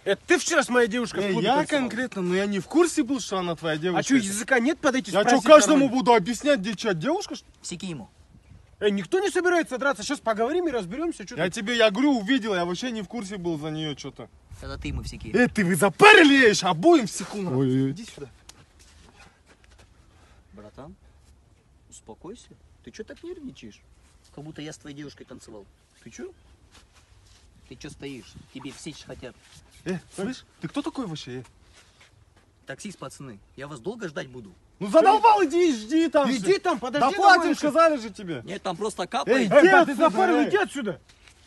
Это ты вчера с моей девушкой в клубе я танцевал? конкретно, но я не в курсе был, что она твоя девушка. А что, языка нет подойти Я спросить что, каждому нормально? буду объяснять, где что, девушка? Всеки ему. Никто не собирается драться, сейчас поговорим и разберемся. Что Я говорю, увидел, я вообще не в курсе был за нее что-то. Тогда ты ему всеки. Ты вы запарили, ешь, обоим в секунду. Ой-ой-ой. Иди сюда. Братан, успокойся. Ты что так нервничаешь? Как будто я с твоей девушкой танцевал. Ты что? Ты что стоишь? Тебе все хотят. Слышь, ты кто такой вообще? Таксист, пацаны, я вас долго ждать буду? Ну задолбал, иди, жди там. Иди там, подожди. Доплатим, давай. сказали же тебе. Нет, там просто капает. Да ты запарил, иди отсюда.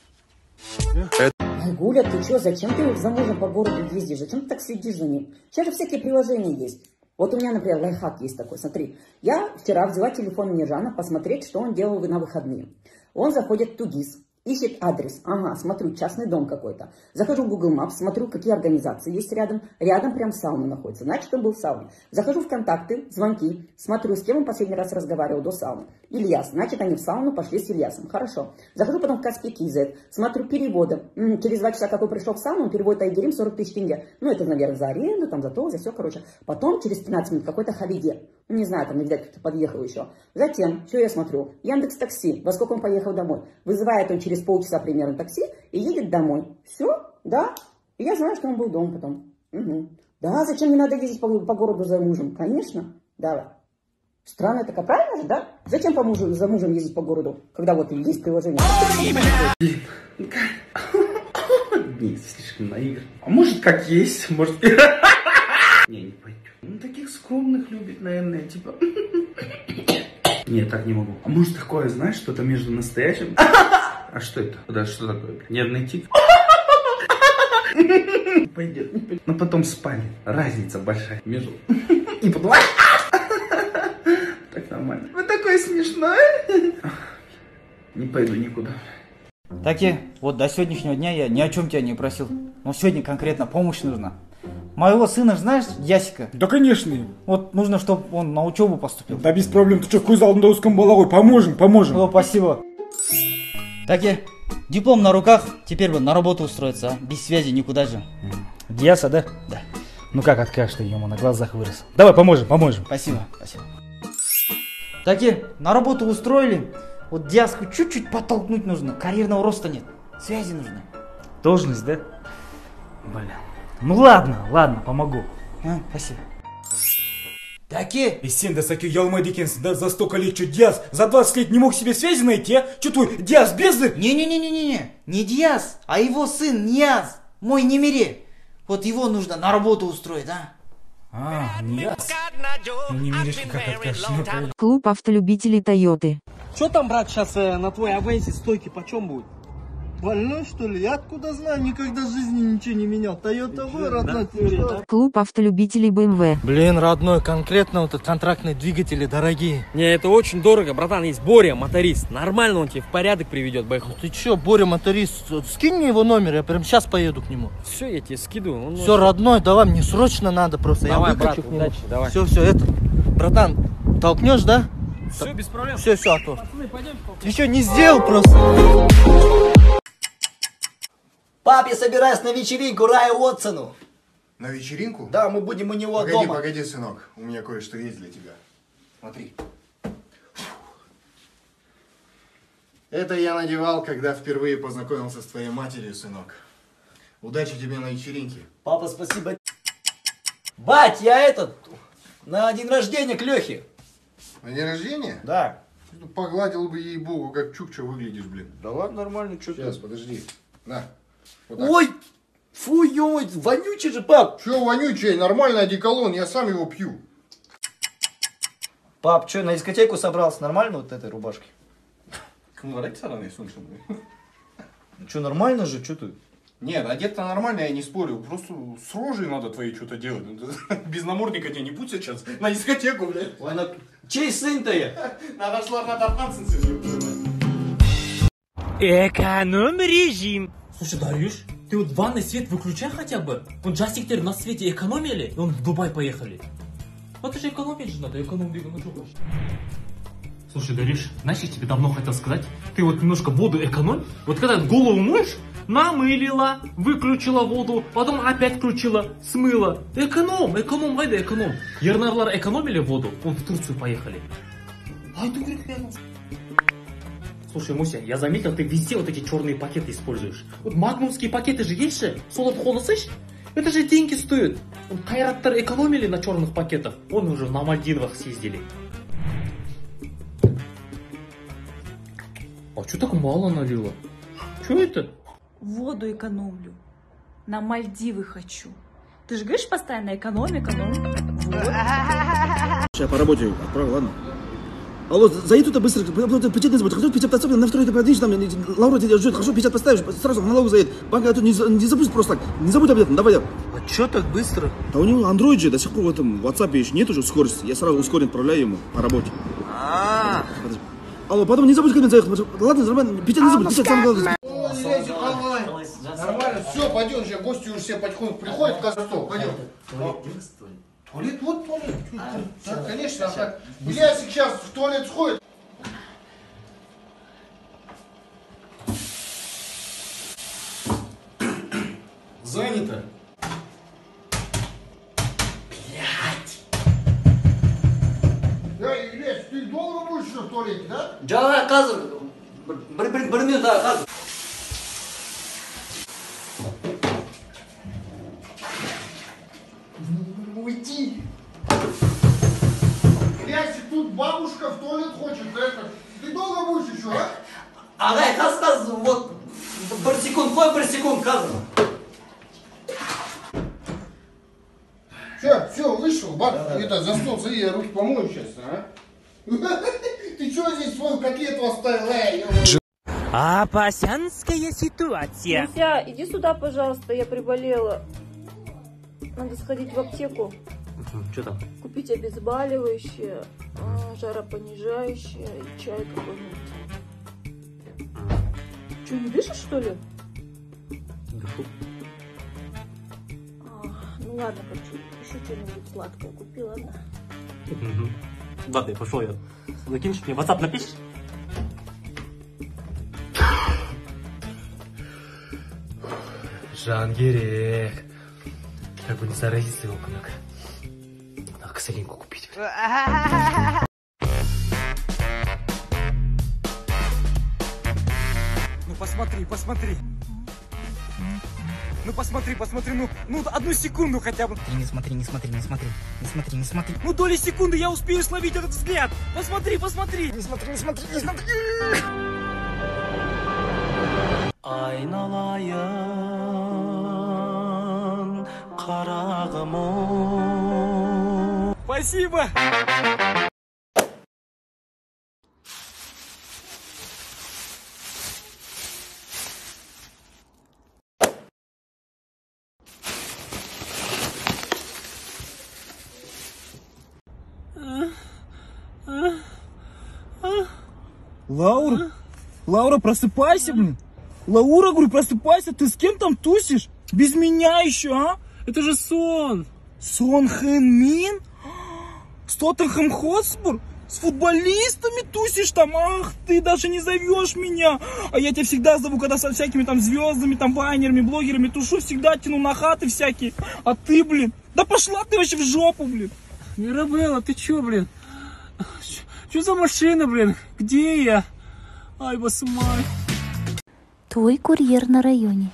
Гуля, ты что, зачем ты за мужем по городу ездишь? Зачем ты так следишь за ним? Сейчас же всякие приложения есть. Вот у меня, например, лайфхак есть такой, смотри. Я вчера взяла телефон Нежана посмотреть, что он делал на выходные. Он заходит в Тугис, ищет адрес. Ага, смотрю, частный дом какой-то. Захожу в Google Maps, смотрю, какие организации есть рядом. Рядом прям сауна находится. Значит, он был в сауне. Захожу в контакты, звонки, смотрю, с кем он последний раз разговаривал до сауны.Ильяс. Значит, они в сауну пошли с Ильясом. Хорошо. Захожу потом в Каспий Кизет, смотрю переводы. Через 2 часа, как он пришел в сауну, он переводит Айгерим 40 тысяч тенге. Ну, это, наверное, за аренду, там, за то, за все, короче. Потом, через 15 минут, какой-то Халиде. Не знаю, там, видать, кто-то подъехал еще. Затем, что я смотрю? Яндекс Такси. Во сколько он поехал домой? Вызывает он через полчаса примерно такси и едет домой. Все, да. И я знаю, что он был дома потом. Угу. Да, зачем мне надо ездить по городу за мужем? Конечно. Давай. Странно, так правильно же, да? Зачем за мужем ездить по городу, когда вот есть приложение? Не, слишком наигр. А может как есть, может... Не пойдет. Ну таких скромных любит, наверное, типа... Нет, так не могу. А может такое, знаешь, что-то между настоящим... А что это? Да, что такое? Нервный тик? Пойдет, не пойдет. Но потом спали. Разница большая между... И потом... Так нормально. Вы такой смешной. Не пойду никуда. Таки, вот до сегодняшнего дня я ни о чем тебя не просил. Но сегодня конкретно помощь нужна. Моего сына, знаешь, Ясика? Да, конечно. Вот нужно, чтобы он на учебу поступил. Да без проблем. Ты что, какой зал на узком балагой? Поможем. О, спасибо. Таки, диплом на руках, теперь бы на работу устроиться, а? Без связи никуда же. Диаса, да? Да. Ну как откажешь-то, ему на глазах вырос. Давай, поможем. Спасибо. Таки, на работу устроили. Вот Диаску чуть-чуть подтолкнуть нужно. Карьерного роста нет. Связи нужны. Должность, да? Блин. Ну ладно, помогу. Спасибо. Таки. И сен да саки ялмай декенсің, да за столько лет, что Диас за 20 лет не мог себе связи найти, а? Что твой Диас безды? Не Диас, а его сын Нияз, мой немере. Вот его нужно на работу устроить, а? Нияз. Ну не меришь, как откажешь. Клуб автолюбителей Тойоты. Что там, брат, сейчас на твой Авенсе стойки почем будет? Больной, что ли? Я откуда знаю? Никогда в жизни ничего не менял. Тойота вы, родной, ты что? Клуб автолюбителей BMW. Блин, родной, конкретно вот контрактные двигатели дорогие. Не, это очень дорого, братан. Есть Боря, моторист. Нормально он тебе в порядок приведет, Бэху. Ты чё, Боря, моторист, скинь мне его номер, я прям сейчас поеду к нему. Все, я тебе скидываю. Все, родной, давай, мне срочно надо просто. Давай, я выкачу брат, к нему. удачи, давай. Все, это, братан, толкнешь, да? Все, без проблем. Все, а то. Ты еще не сделал просто. Пап, я собираюсь на вечеринку Рая Уотсону. На вечеринку? Да, мы будем у него дома. Погоди, сынок, у меня кое-что есть для тебя. Смотри. Это я надевал, когда впервые познакомился с твоей матерью, сынок. Удачи тебе на вечеринке. Папа, спасибо. Бать, я на день рождения к Лехе. На день рождения? Да. Погладил бы, ей-богу, как чукча выглядишь, блин. Да ладно, нормально, что ты. Сейчас, подожди. На. Вот ой, фу, ё, вонючий же, пап. Че вонючий? Нормальный одеколон, я сам его пью. Пап, что, на дискотеку собрался? Нормально вот этой рубашкой? Что, нормально же? Что ты? Нет, одет-то нормально, я не спорю. Просто с рожей надо твоей что-то делать. Без намордника тебя не путь сейчас на дискотеку, блядь. Ой, чей сын-то я? Надо шло на 15. Эконом-режим. Слушай, Дарюш, ты вот в ванной свет выключай хотя бы. Он джастик на свете экономили, и он в Дубай поехали. Вот это же экономить же надо, экономить, ну что хочешь. Слушай, Дарюш, знаешь, я тебе давно хотел сказать, ты вот немножко воду экономь. Вот когда голову моешь, намылила, выключила воду, потом опять включила, смыла. Эконом, айда эконом. Ернарлар экономили воду, вон в Турцию поехали. Айда, ребята. Слушай, Муся, я заметил, ты везде вот эти черные пакеты используешь. Вот магнумские пакеты же есть же, солод холосыш? Это же деньги стоит. Кайраттар экономили на черных пакетах. Вон уже на Мальдивах съездили. А что так мало налила? Что это? Воду экономлю. На Мальдивы хочу. Ты же говоришь постоянно эконом. Вот. Сейчас по работе отправил, ладно? Алло, заедь туда быстро, печать не забудь. Хочу 50 поставить, на второй ты подъедешь, там Лаура тебя ждет, хорошо, 50 поставишь, сразу в налогу заедет. Банк тут не забудь просто так, не забудь обязательно, давай. А чё так быстро? Да у него Android же до сих пор в этом WhatsApp еще нет уже скорости, я сразу ускоренно отправляю ему по работе. Алло, потом не забудь ко мне заехать, ладно, нормально, печать не забудь, печать самое главное. Нормально, все, пойдем, сейчас гости уже все потихоньку приходят, стол, пойдем. Туалет, вот туалет. Да, конечно, а так. Илья сейчас в туалет сходит. Занято. Илья, ты долго будешь еще в туалете, да? Да, казр. Bir minut daha казр. Уйди. Ильясик, тут бабушка в туалет хочет, это. Ты долго будешь еще, а? Ағай, қаз, вот, бір секунд қой, бір секунд, қазір. Все, вышел, бак, это, за стол, сиди, я руки помою сейчас, а? Ты что здесь свою котлету оставил, Опасянская ситуация. Муся, иди сюда, пожалуйста, я приболела. Надо сходить в аптеку. Что там? Купить обезболивающее, жаропонижающее и чай какой-нибудь. Что, не дышишь, что ли? Дышу. Ну ладно, хочу. Еще что-нибудь сладкое купи, ладно? Ладно, я пошел, я. Закинешь мне, WhatsApp напишешь? Жангерек. Как бы не заразиться его, кунак. Надо косаринку купить. Ну посмотри. Ну посмотри, ну одну секунду хотя бы. Не смотри. Ну доли секунды я успею словить этот взгляд. Посмотри. Не смотри. Айналайын қарағым. Спасибо. Лаура, просыпайся, блин. Лаура, говорю, просыпайся, ты с кем там тусишь? Без меня еще, а? Это же Сон. Сон Хэн Мин? С Тоттенхэм Хотспур? С футболистами тусишь там? Ах, ты даже не зовешь меня. А я тебя всегда зову, когда со всякими там звездами, там вайнерами, блогерами тушу, всегда тяну на хаты всякие. А ты, блин, да пошла ты вообще в жопу, блин. Мирабелла, ты чё, блин? Что за машина, блин? Где я? Ай, басмай. Твой курьер на районе.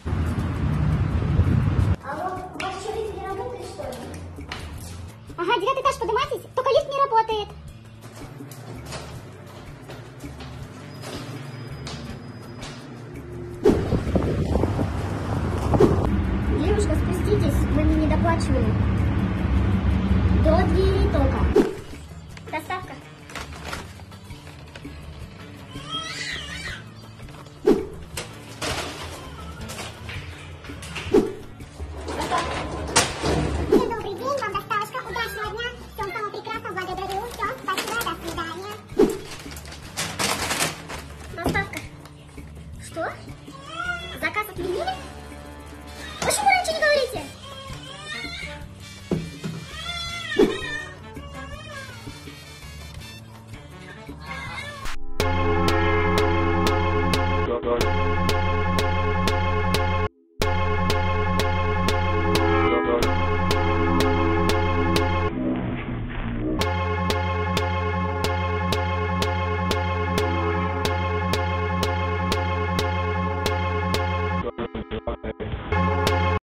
Алло, ваши что, лифт не работает, что ли? Ага, 9 этаж, поднимайтесь, только лифт не работает. Девушка, спуститесь, мы не доплачивали. До двери только. Доставка. Что? Заказ отменили? Почему вы ничего не говорите?